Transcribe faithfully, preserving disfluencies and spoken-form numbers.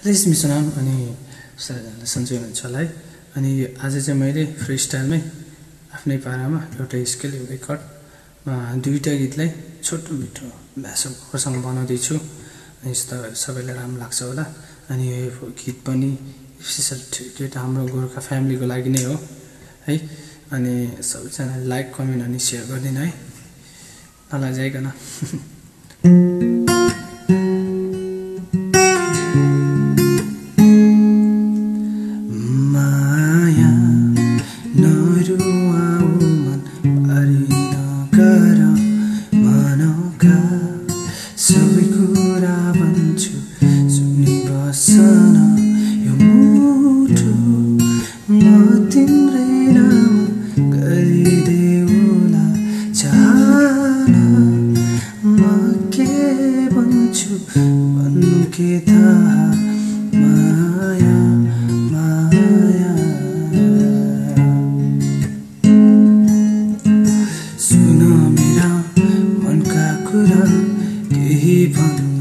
रेशमी सुनाम अनि सन्चै हुनुहुन्छ होला है। अनि आज चाहिँ मैले फ्री स्टाइलमै आफ्नै पारामा एउटा स्केल एउटा कटमा दुईवटा गीतलाई छोटो मिठो भाषासँग बनाउँदैछु। अनि सबैलाई राम्रो लाग्छ होला। अनि यो गीत पनि स्पेसल केटा हाम्रो गोर्खा फ्यामिलीको लागि नै हो है। अनि सबैजनाले लाइक कमेन्ट अनि सेयर गरिदिनु है नलजाइकन। सबै कुरा भन्छु सुनि बसन यो मुटु म तिम्रै नाम गरिदेऊला चाहना म के भन्छु भन्नु के थाहा माया माया सुन मेरा मनका कुरा केही भन्नु